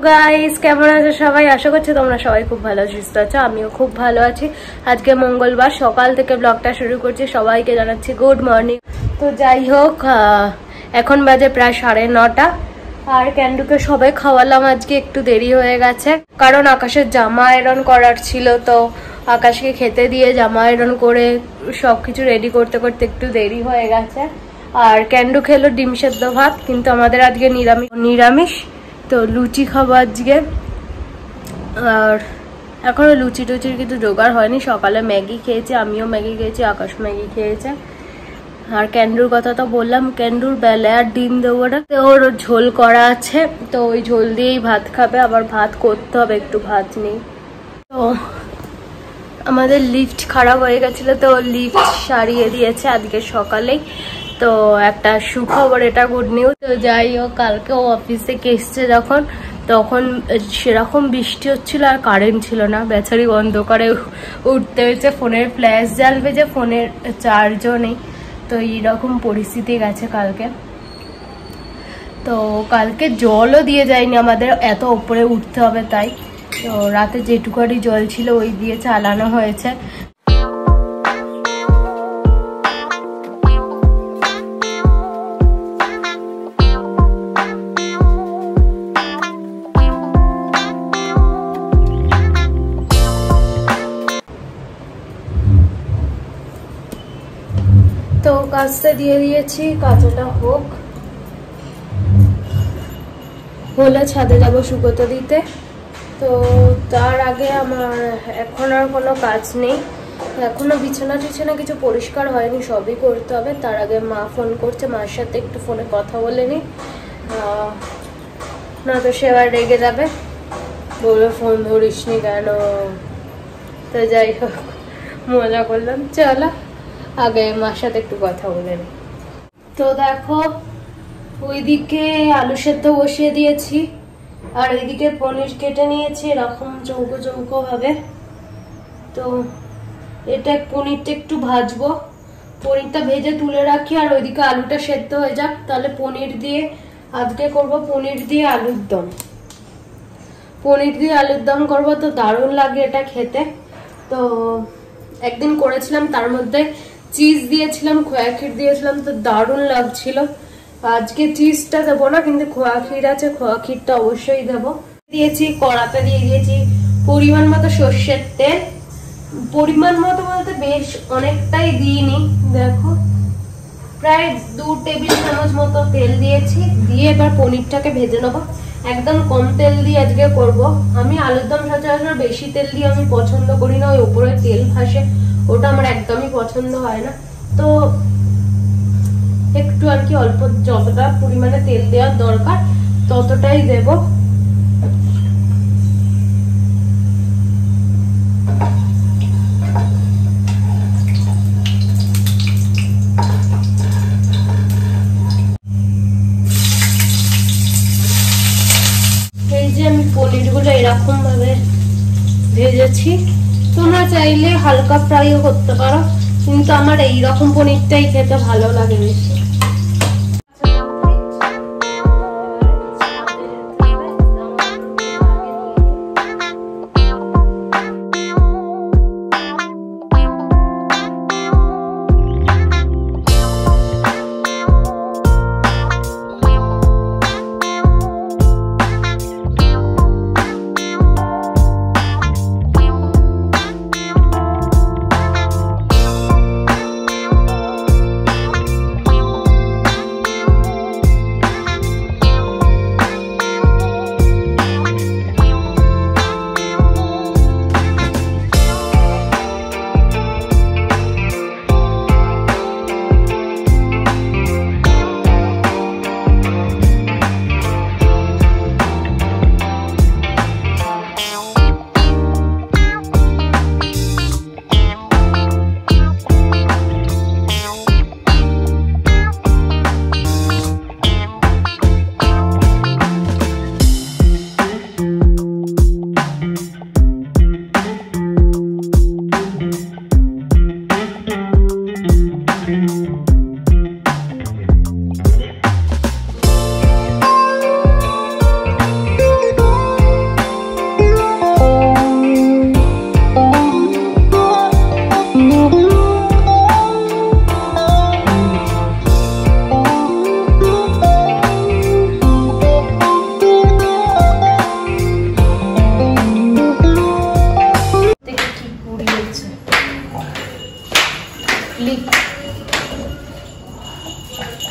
Guys, কেমন আছো সবাই? আশা করছি তোমরা সবাই খুব ভালো সুস্থ আছো। আমিও খুব ভালো আছি। আজকে মঙ্গলবার, সকাল থেকে ব্লগটা শুরু করছি। সবাইকে জানাচ্ছি গুড মর্নিং। তো যাই হোক, এখন বাজে প্রায় 9:30 আর ক্যান্ডুকে সবাই খাওয়ালাম। আজকে একটু দেরি হয়ে গেছে কারণ আকাশের জামা আয়রন করার ছিল, তো আকাশকে খেতে দিয়ে জামা আয়রন করে সবকিছু রেডি করতে করতে একটু দেরি হয়ে গেছে। আর ক্যান্ডু খেলো ডিম সেদ্ধ ভাত, কিন্তু আমাদের আজকে নিরামিষ তো লুচি খাবো আজকে। আর এখনো লুচি টুচির কিন্তু জোগাড় হয়নি। সকালে ম্যাগি খেয়েছি, আমিও ম্যাগি খেয়েছি, আকাশ ম্যাগি খেয়েছে। আর ক্যান্ডুর কথা তো বললাম, ক্যান্ডুর বেলায় আর ডিম দেবো না, ওর ঝোল করা আছে, তো ওই ঝোল দিয়েই ভাত খাবে। আবার ভাত করতে হবে, একটু ভাত নেই। তো আমাদের লিফট খারাপ হয়ে গেছিলো, তো লিফট সারিয়ে দিয়েছে আজকে সকালেই। তো একটা সুখবর, এটা গুড নিউজ। তো যাই হোক, কালকে ও অফিস থেকে এসছে যখন, তখন সেরকম বৃষ্টি হচ্ছিল আর কারেন্ট ছিল না। বেচারি অন্ধকারে উঠতে হয়েছে, ফোনের ফ্ল্যাশ জ্বালবে যে ফোনের চার্জও নেই। তো এইরকম পরিস্থিতি গেছে কালকে। তো কালকে জলও দিয়ে যায়নি আমাদের, এত উপরে উঠতে হবে তাই। তো রাতে যেটুকারি জল ছিল ওই দিয়ে চালানো হয়েছে। তো কাজটা দিয়ে দিয়েছি, কাঁচাটা হলে ছাদে যাবো শুকোতে দিতে। তো তার আগে আমার এখন আর কোনো কাজ নেই, এখনো বিছানা টিছানা কিছু পরিষ্কার হয়নি, সবই করতে হবে। তার আগে মা ফোন করছে, মার সাথে একটু ফোনে কথা বলে নি, না তো সে আবার রেগে যাবে, বলে ফোন ধরিস নি কেন। তো যাই হোক, মজা করলাম। চলো আগে মার সাথে একটু কথা বলে নি। তো দেখো, ওইদিকে আলু সেদ্ধ বসিয়ে দিয়েছি, আর এইদিকে পনির কেটে নিয়েছি এরকম চৌকো চৌকো ভাবে। তো এটা পনিরটা একটু ভাজবো, পনিরটা ভেজে তুলে রাখি, আর ওইদিকে আলুটা সেদ্ধ হয়ে যাক। তাহলে পনির দিয়ে আজকে করব পনির দিয়ে আলুর দম। পনির দিয়ে আলুর দম করবো, তো দারুণ লাগে এটা খেতে। তো একদিন করেছিলাম, তার মধ্যে চিজ দিয়েছিলাম, খোয়া ক্ষীর দিয়েছিলাম, তো দারুণ লাগছিল। আজকে চিজটা দেবো না, কিন্তু খোয়া ক্ষীর আছে, খোয়া ক্ষীরটা অবশ্যই দেবো। দিয়েছি কড়াতে, দিয়ে দিয়েছি পরিমাণ মতো সর্ষের তেল। পরিমাণ মতো বলতে বেশ অনেকটাই দিইনি, দেখো প্রায় 2 টেবিল চামচ মতো তেল দিয়েছি। দিয়ে এবার পনিরটাকে ভেজে নেবো, একদম কম তেল দিয়ে আজকে করব। আমি আলুর দম সচরাচর বেশি তেল দিয়ে আমি পছন্দ করি না, ওই উপরে তেল ভাসে, ওটা আমার একদমই পছন্দ হয় না। তো একটু আর কি অল্প, যতটা পরিমাণে তেল দেওয়ার দরকার ততটাই দেব। এই যে আমি পনিরগুলো এরকম ভাবে ভেজেছি, তোমরা চাইলে হালকা ফ্রাইও করতে পারো, কিন্তু আমার এইরকম পনিরটাই খেতে ভালো লাগে বেশি।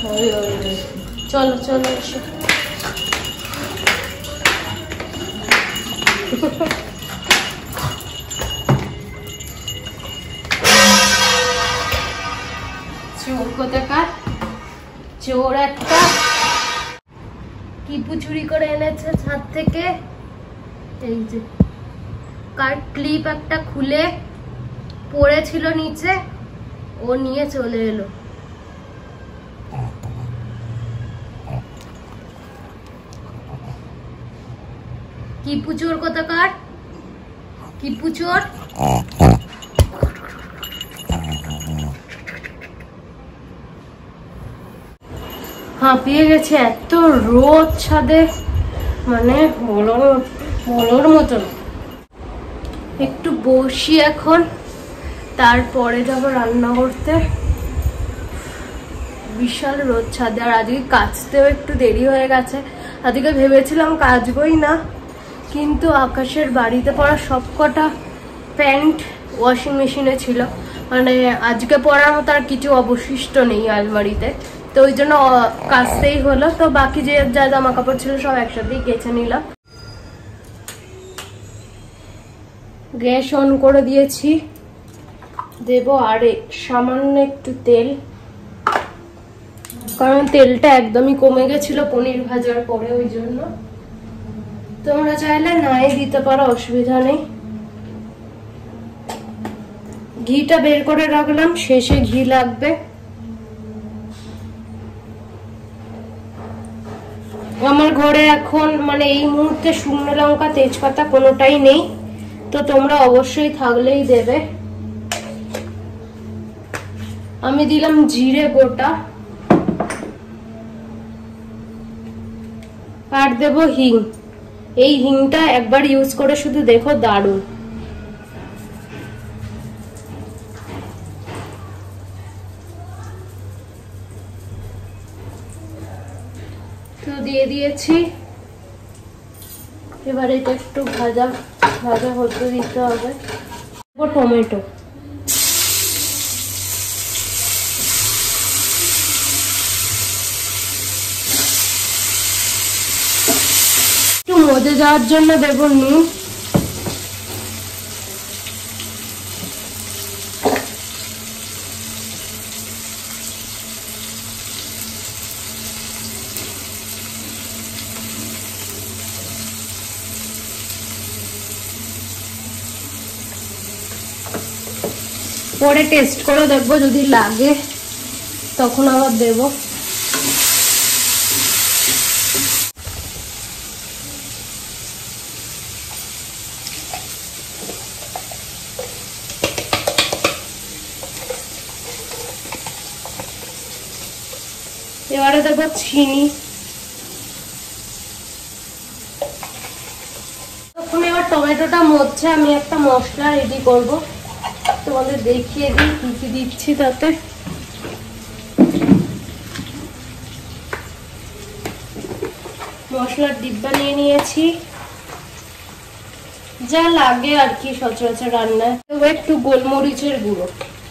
চলো চলো এসো। চোর কোথাকার, চোর একটা। টিপু চুরি করে এনেছে ছাদ থেকে। এই যে কার ক্লিপ একটা খুলে পড়েছিল নিচে, ও নিয়ে চলে এলো। টিপু চোর কোথাকার, টিপু চোর। হাঁপিয়ে গেছে, এত রোদ ছাদে, মানে বলার মতন। একটু বসি এখন, তারপরে যাবো রান্না করতে। বিশাল রোদ ছাদে, আর আজকে কাচতেও একটু দেরি হয়ে গেছে। আজকে ভেবেছিলাম কাচবই না, কিন্তু আকাশের বাড়িতে পড়া সবকটা প্যান্ট ওয়াশিং মেশিনে ছিল, মানে আজকে পরার মতো আর কিছু অবশিষ্ট নেই আলমারিতে, তো ওই জন্য কাচতেই হলো। তো বাকি যে যা জামা কাপড় ছিল সব একসাথেই কেচে নিলাম। গ্যাস অন করে দিয়েছি, দেব আর সামান্য একটু তেল, কারণ তেলটা একদমই কমে গেছিল পনির ভাজার পরে, ওই জন্য। তোমরা চাইলে নাই দিতে পারো, অসুবিধা নেই। ঘিটা বের করে রাখলাম, শেষে ঘি লাগবে। আমার ঘরে এখন মানে এই মুহূর্তে শুকনো লঙ্কা তেজপাতা কোনোটাই নেই, তো তোমরা অবশ্যই থাকলেই দেবে। আমি দিলাম জিরে গোটা, আর দেব হিং। এই হিংটা একবার ইউজ করে শুধু দেখো, দারুণ। তো দিয়ে দিয়েছি, এবার এটা একটু ভাজা ভাজা হতে দিতে হবে। টমেটো, একটু মজে যাওয়ার জন্য দেব নুন। পরে টেস্ট করে দেখবো, যদি লাগে তখন আবার দেব। এবারে দেবো চিনি। তখন এবার টমেটোটা মরছে, আমি একটা মশলা রেডি করব, তোমাদের দেখিয়ে দিই কি কি দিচ্ছি তাতে। মশলার ডিব্বা নিয়ে নিয়েছি, যা লাগে আর কি সচরাচর রান্নায়। একটু গোলমরিচের গুঁড়ো,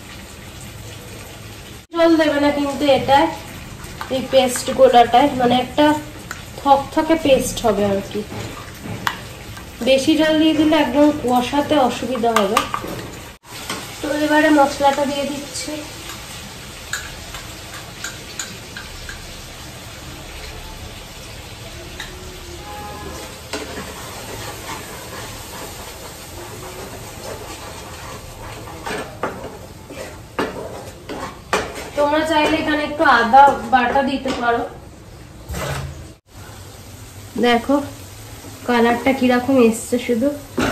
জল দেবে না কিন্তু এটায়, এই পেস্ট গোলাটায়, মানে একটা থকথকে পেস্ট হবে আর কি। বেশি জল দিয়ে দিলে একদম কষাতে অসুবিধা হবে। তো এবারে মশলাটা দিয়ে দিচ্ছি। তোমরা চাইলে এখানে একটু আদা বাটা দিতে পারো। দেখো কালারটা কিরকম এসছে শুধু।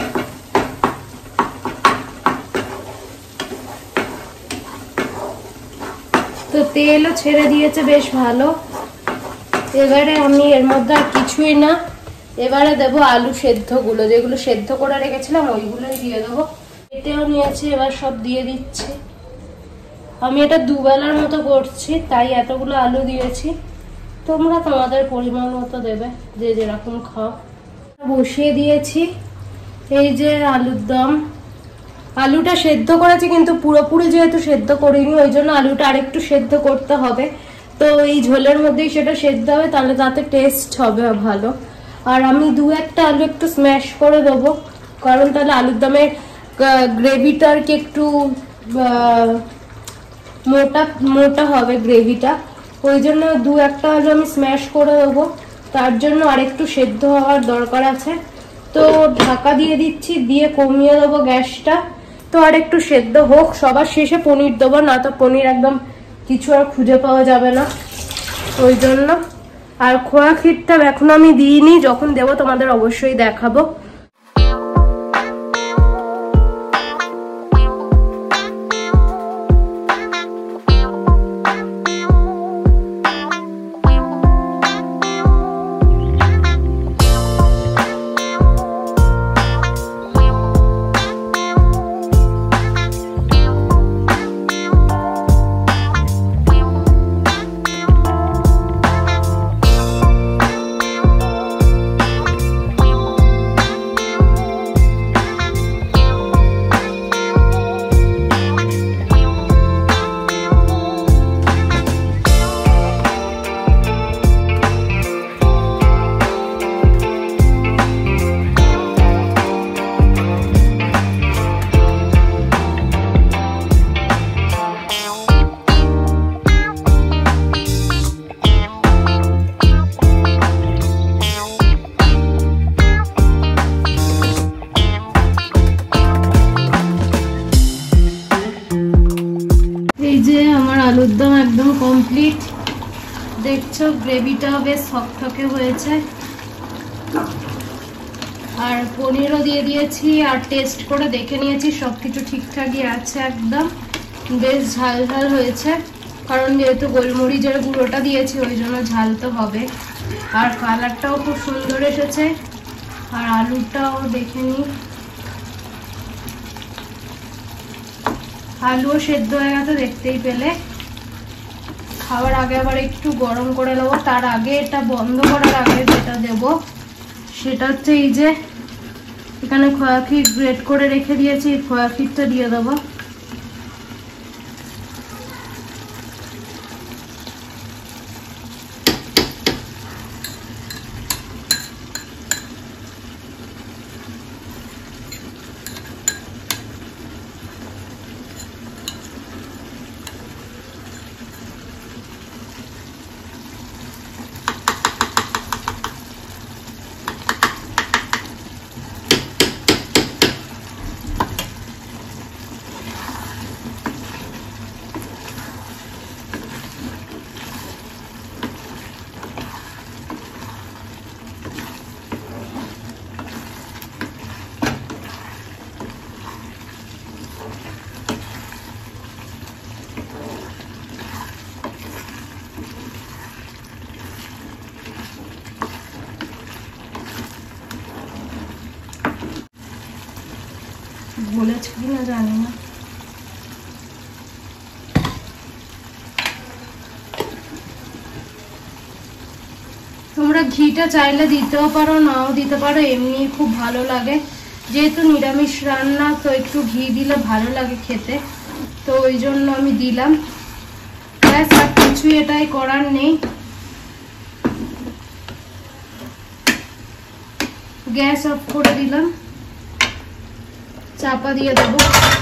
তো তেলও ছেড়ে দিয়েছে বেশ ভালো। এবারে আমি এর মধ্যে আর কিছুই না, এবারে দেবো আলু সেদ্ধ গুলো, যেগুলো সেদ্ধ করে রেখেছিলাম ওইগুলোই দিয়ে দেবো। এটাও নিয়েছি, এবার সব দিয়ে দিচ্ছি। আমি এটা দুবেলার মতো করছি, তাই এতগুলো আলু দিয়েছি। তোমরা তোমাদের পরিমাণ মতো দেবে, যে যেরকম খাও। বসিয়ে দিয়েছি এই যে আলুর দম। আলুটা সেদ্ধ করেছি, কিন্তু পুরোপুরি যেহেতু সেদ্ধ করিনি, ওই জন্য আলুটা আরেকটু সেদ্ধ করতে হবে। তো এই ঝোলের মধ্যেই সেটা সেদ্ধ হবে, তাহলে তাতে টেস্ট হবে ভালো। আর আমি 2-1টা আলু একটু স্ম্যাশ করে দেবো, কারণ তাহলে আলুর দমের গ্রেভিটা আর কি একটু মোটা মোটা হবে গ্রেভিটা, ওই জন্য 2-1টা আলু আমি স্ম্যাশ করে দেবো। তার জন্য আরেকটু সেদ্ধ হওয়ার দরকার আছে। তো ঢাকা দিয়ে দিচ্ছি, দিয়ে কমিয়ে দেবো গ্যাসটা। তো আর একটু সেদ্ধ হোক, সবার শেষে পনির দেবো, না তো পনির একদম কিছু আর খুঁজে পাওয়া যাবে না, ওই জন্য। আর খোয়া ক্ষীরটা এখন আমি দিইনি, যখন দেবো তোমাদের অবশ্যই দেখাবো। আলুর দম একদম কমপ্লিট, দেখছো গ্রেভিটাও বেশ থকথকে হয়েছে। আর পনিরও দিয়ে দিয়েছি, আর টেস্ট করে দেখে নিয়েছি সবকিছু ঠিকঠাকই আছে, একদম বেশ ঝাল ঝাল হয়েছে, কারণ যেহেতু গোলমরিচের গুঁড়োটা দিয়েছি ওই জন্য ঝাল তো হবে। আর কালারটাও খুব সুন্দর এসেছে। আর আলুটাও দেখে নিই, আলুও সেদ্ধ হয়ে গেছে দেখতেই পেলে। খাওয়ার আগে আবার একটু গরম করে নেবো। তার আগে এটা বন্ধ করার আগে যেটা দেবো সেটা হচ্ছে এই যে এখানে খোয়া ক্ষীর গ্রেট করে রেখে দিয়েছি, খোয়া ক্ষীরটা দিয়ে দেবো। বলেছি কিনা জানি না। তোমরা ঘিটা চাইলে দিতেও পারো, নাও দিতে পারো, এমনি খুব ভালো লাগে। যেহেতু নিরামিষ রান্না তো একটু ঘি দিলে ভালো লাগে খেতে, তো ওই জন্য আমি দিলাম। ব্যাস, আর কিছুই এটাই করার নেই। গ্যাস অফ করে দিলাম, চাপা দিয়ে দেবো,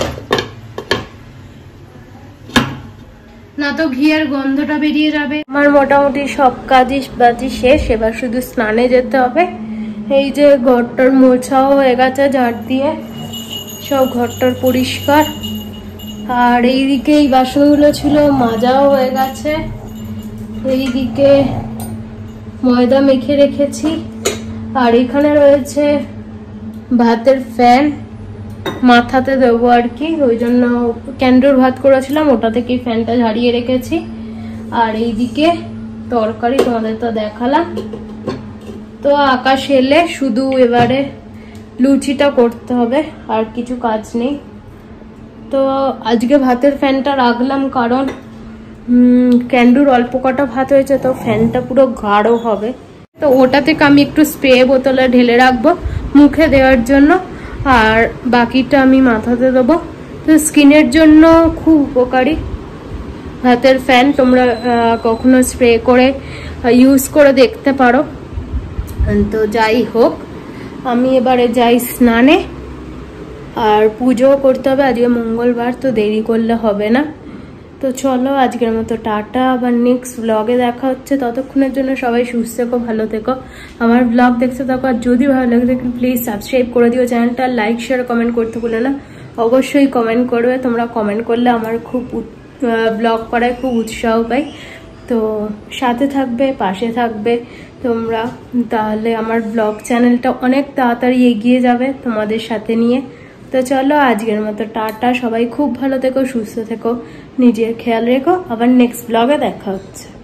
না তো ঘিয়ের গন্ধটা বেরিয়ে যাবে। আমার মোটামুটি সব কাজই শেষ, এবার শুধু স্নানে যেতে হবে। এই যে ঘরটার মোছাও হয়ে গেছে ঝাড় দিয়ে, সব ঘরটার পরিষ্কার। আর এইদিকে এই বাসনগুলো ছিল মাজাও হয়ে গেছে। এইদিকে ময়দা মেখে রেখেছি। আর এখানে রয়েছে ভাতের ফ্যান, মাথাতে দেবো আর কি, ওই জন্য ক্যান্ডোর ভাত করেছিলাম, ওটা থেকে ফ্যানটা ঝাড়িয়ে রেখেছি। আর এইদিকে তরকারি তোমাদের তো দেখালাম। তো আকাশ এলে শুধু এবারে লুচিটা করতে হবে, আর কিছু কাজ নেই। তো আজকে ভাতের ফ্যানটা রাখলাম কারণ ক্যান্ডুর অল্প কটা ভাত হয়েছে, তো ফ্যানটা পুরো গাঢ় হবে। তো ওটা থেকে আমি একটু স্প্রে বোতলে ঢেলে রাখবো মুখে দেওয়ার জন্য, আর বাকিটা আমি মাথাতে দেবো। তো স্কিনের জন্য খুব উপকারী। হাতের ফ্যান তোমরা কখনো স্প্রে করে ইউজ করে দেখতে পারো। তো যাই হোক, আমি এবারে যাই স্নানে, আর পুজোও করতে হবে, আজকে মঙ্গলবার, তো দেরি করলে হবে না। তো চলো আজকের মতো টাটা, আবার নেক্সট ব্লগে দেখা হচ্ছে। ততক্ষণের জন্য সবাই সুস্থ থেকো, ভালো থেকো, আমার ব্লগ দেখতে থাকো। আর যদি ভালো লাগে থাকে প্লিজ সাবস্ক্রাইব করে দিও চ্যানেলটা, লাইক শেয়ার কমেন্ট করতে ভুলো না। অবশ্যই কমেন্ট করবে, তোমরা কমেন্ট করলে আমার খুব ব্লগ করায় খুব উৎসাহ পাই। তো সাথে থাকবে, পাশে থাকবে তোমরা, তাহলে আমার ব্লগ চ্যানেলটা অনেক তাড়াতাড়ি এগিয়ে যাবে তোমাদের সাথে নিয়ে। তো চলো আজকের মতো টাটা, সবাই খুব ভালো থেকো, সুস্থ থেকো, নিজের খেয়াল রেখো, আবার নেক্সট ব্লগে দেখা হচ্ছে।